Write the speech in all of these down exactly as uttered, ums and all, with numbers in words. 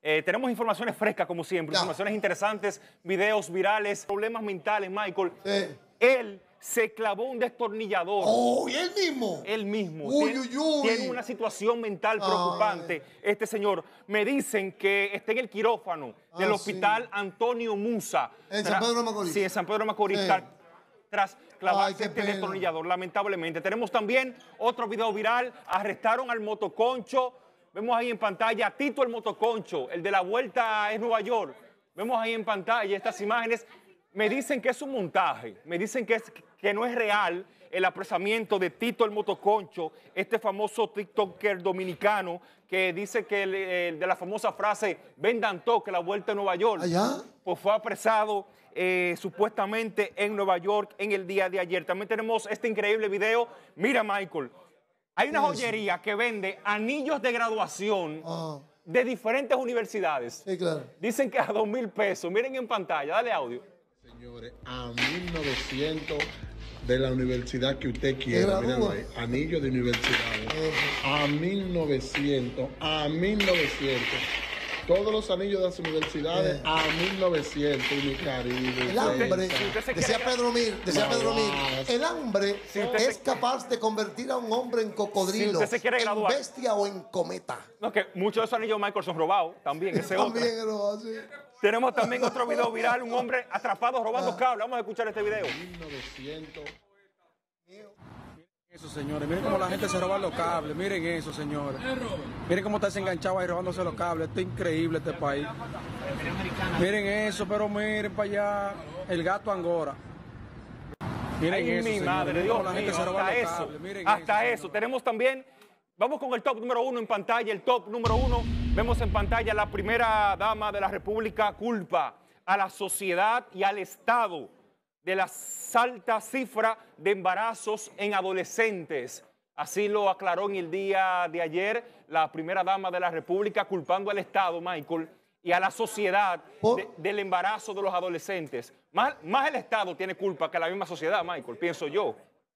Eh, tenemos informaciones frescas, como siempre, Ya. informaciones interesantes, videos virales, problemas mentales, Michael. Sí. Él se clavó un destornillador. ¡Oh, y él mismo! Él mismo. Uy, tiene, uy, uy. tiene una situación mental preocupante. Ay. Este señor, me dicen que está en el quirófano Ah, del hospital sí. Antonio Musa. En San Pedro de Macorís. Sí, en San Pedro de Macorís. Sí. Tra- Tras clavarse Ay, qué este pena. destornillador, lamentablemente. Tenemos también otro video viral. Arrestaron al motoconcho. Vemos ahí en pantalla a Tito el motoconcho, el de la vuelta en Nueva York. Vemos ahí en pantalla estas imágenes. Me dicen que es un montaje, me dicen que, es, que no es real el apresamiento de Tito el motoconcho, este famoso TikToker dominicano que dice que el, el de la famosa frase vendan toque la vuelta en Nueva York. ¿Allá? Pues fue apresado eh, supuestamente en Nueva York en el día de ayer. También tenemos este increíble video. Mira, Michael, hay una Sí, joyería que vende anillos de graduación Ah, de diferentes universidades. sí, claro. Dicen que a dos mil pesos. Miren en pantalla, dale audio. Señores, a mil novecientos de la universidad que usted ¿De quiera, gradúa? míralo ahí, anillo de universidad. A mil novecientos, a mil novecientos. Todos los anillos de las universidades Eh. a mil novecientos y mi Caribe. El hambre, Si usted se decía quiere- Pedro Mir, decía No, Pedro Mir, no. el hambre Si usted es se- capaz de convertir a un hombre en cocodrilo, Si usted se quiere en graduar. bestia o en cometa. No, que muchos de esos anillos Michael son robados también, ese otro. También lo hace. Tenemos también otro video viral, un hombre atrapado robando cables. Vamos a escuchar este video. mil novecientos. Eso, señores, miren cómo la gente se roba los cables, miren eso, señores. Miren cómo está enganchado ahí robándose los cables, esto es increíble este país. Miren eso, pero miren para allá, el gato Angora. Miren Ay, eso, mi señores, madre, miren Dios cómo la gente mío, se roba hasta los eso, cables, miren hasta eso, eso. Tenemos también, vamos con el top número uno en pantalla, el top número uno. Vemos en pantalla la primera dama de la República culpa a la sociedad y al Estado de la alta cifra de embarazos en adolescentes. Así lo aclaró en el día de ayer la primera dama de la República, culpando al Estado, Michael, y a la sociedad ¿Por? de- del embarazo de los adolescentes. Más, más el Estado tiene culpa que la misma sociedad, Michael, pienso yo.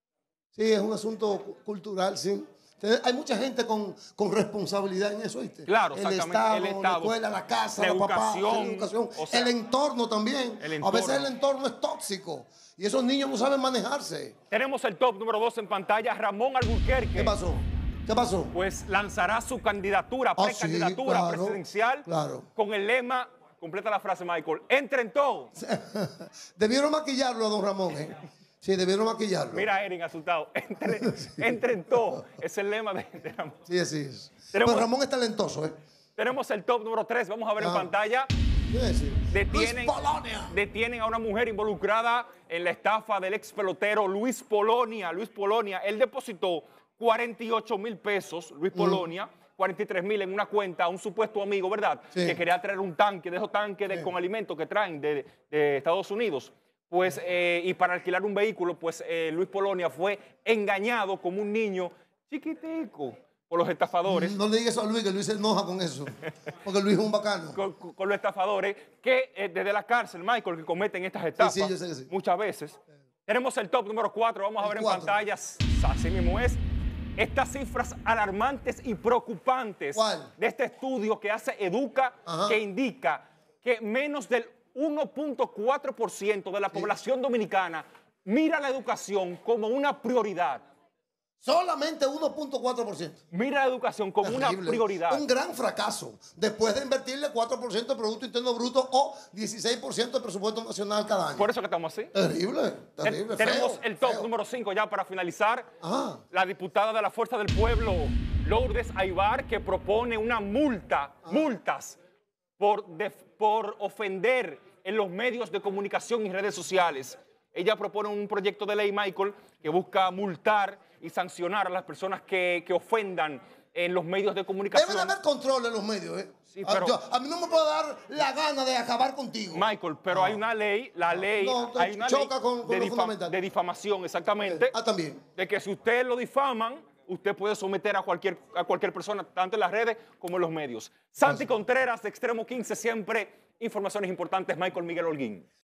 Sí, es un asunto cu- cultural, sí. Entonces, hay mucha gente con, con responsabilidad en eso, ¿viste? Claro, el exactamente, Estado, el la Estado. escuela, la casa, La los papás, educación, la educación, o sea, el entorno también. el A veces entorno. el entorno es tóxico y esos niños no saben manejarse. Tenemos el top número dos en pantalla, Ramón Alburquerque. ¿Qué pasó? ¿Qué pasó? Pues lanzará su candidatura, Ah, precandidatura sí, claro, presidencial, claro. con el lema, completa la frase, Michael, entre en todo. Debieron maquillarlo a don Ramón, ¿eh? Sí, debieron maquillarlo. Mira a Erin asustado, entre, entre en todo, es el lema de, de Ramón. Sí, así es. Tenemos- Pero Ramón es talentoso, ¿eh? Tenemos el top número tres, vamos a ver en Ah. pantalla. Sí, sí. Detienen, Luis Polonia. detienen a una mujer involucrada en la estafa del ex pelotero Luis Polonia. Luis Polonia, él depositó cuarenta y ocho mil pesos, Luis Polonia, cuarenta y tres mil en una cuenta a un supuesto amigo, ¿verdad? Sí. Que quería traer un tanque, de esos tanques de- Sí. con alimentos que traen de, de Estados Unidos. Pues, eh, y para alquilar un vehículo, pues eh, Luis Polonia fue engañado como un niño chiquitico por los estafadores. No le digas eso a Luis, que Luis se enoja con eso. Porque Luis es un bacano. con, con- con los estafadores que eh, desde la cárcel, Michael, que cometen estas estafas sí, yo sé que sí. muchas veces. Tenemos el top número cuatro, vamos a El ver en cuatro. pantallas, así mismo es, estas cifras alarmantes y preocupantes ¿Cuál? de este estudio que hace Educa, Ajá. que indica que menos del uno punto cuatro por ciento de la población dominicana mira la educación como una prioridad. Solamente uno punto cuatro por ciento. Mira la educación como una Terrible. prioridad. Un gran fracaso. Después de invertirle cuatro por ciento del Producto Interno Bruto o dieciséis por ciento del presupuesto nacional cada año. Por eso que estamos así. Terrible, terrible. Ten- Tenemos feo, el top feo. número cinco ya para finalizar. Ajá. La diputada de la Fuerza del Pueblo, Lourdes Aybar, que propone una multa, multas por, def- por ofender en los medios de comunicación y redes sociales. Ella propone un proyecto de ley, Michael, que busca multar y sancionar a las personas que, que ofendan en los medios de comunicación. Debe de haber control en los medios, ¿eh? Sí, Ah, pero- yo- a mí no me puede dar la gana de acabar contigo. Michael, pero hay una ley, la ley, No, te hay una choca ley con- con de, lo difa- fundamental. de difamación, exactamente. Ah, también. De que si usted lo difaman, usted puede someter a cualquier, a cualquier persona, tanto en las redes como en los medios. Santi Contreras, de Extremo quince, siempre informaciones importantes. Michael Miguel Holguín.